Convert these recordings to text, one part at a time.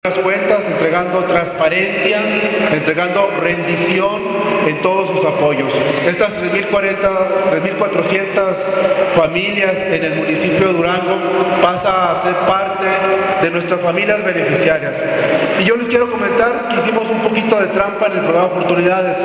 las cuentas, entregando transparencia, entregando rendición en todos sus apoyos. Estas 3.400 familias en el municipio de Durango pasa a ser parte de nuestras familias beneficiarias. Y yo les quiero comentar que hicimos un poquito de trampa en el programa Oportunidades.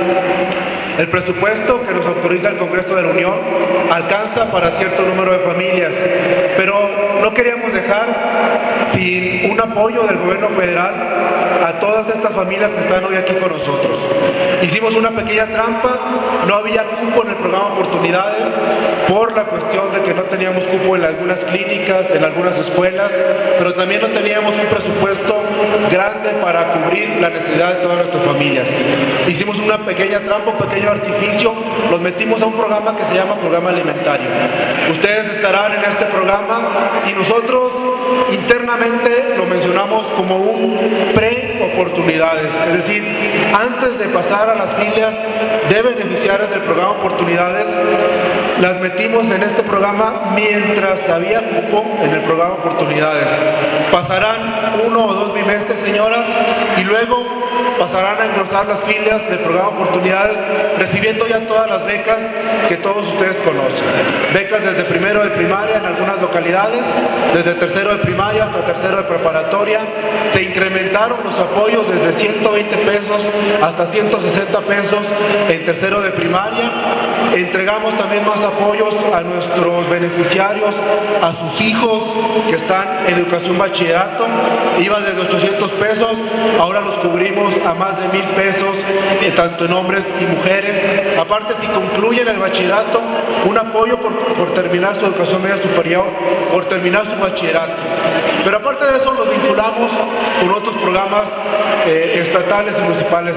El presupuesto que nos autoriza el Congreso de la Unión alcanza para cierto número de familias, pero no queríamos dejar sin un apoyo del gobierno federal a todas estas familias que están hoy aquí con nosotros. Hicimos una pequeña trampa, no había cupo en el programa Oportunidades por la cuestión de que no teníamos cupo en algunas clínicas, en algunas escuelas, pero también no teníamos un presupuesto grande para cubrir la necesidad de todas nuestras familias. Hicimos una pequeña trampa, un pequeño artificio, los metimos a un programa que se llama Programa Alimentario. Ustedes estarán en este programa y nosotros internamente lo mencionamos como un pre-oportunidades, es decir, antes de pasar a las filas de beneficiarios del programa Oportunidades, las metimos en este programa mientras había cupo en el programa Oportunidades. Pasarán 1 o 2 bimestres, señoras, y luego pasarán a engrosar las filas del programa Oportunidades, recibiendo ya todas las becas que todos ustedes conocen. Becas desde primero de primaria en algunas localidades, desde tercero de primaria hasta tercero de preparatoria. Se incrementaron los apoyos desde 120 pesos hasta 160 pesos en tercero de primaria. Entregamos también más apoyos a nuestros beneficiarios, a sus hijos que están en educación bachillerato. Iban desde 800 pesos, ahora los cubrimos a más de 1,000 pesos, tanto en hombres y mujeres. Aparte, si concluyen el bachillerato, un apoyo por terminar su educación media superior, por terminar su bachillerato. Pero aparte de eso, los vinculamos con otros programas estatales y municipales.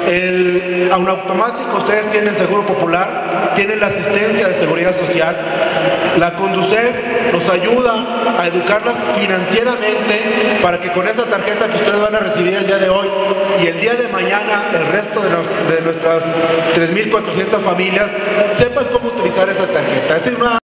Aun automático, ustedes tienen Seguro Popular, tienen la asistencia de Seguridad Social. La Conducef nos ayuda a educarlas financieramente para que con esa tarjeta que ustedes van a recibir el día de hoy y el día de mañana el resto de nuestras 3.400 familias sepan cómo utilizar esa tarjeta. Es una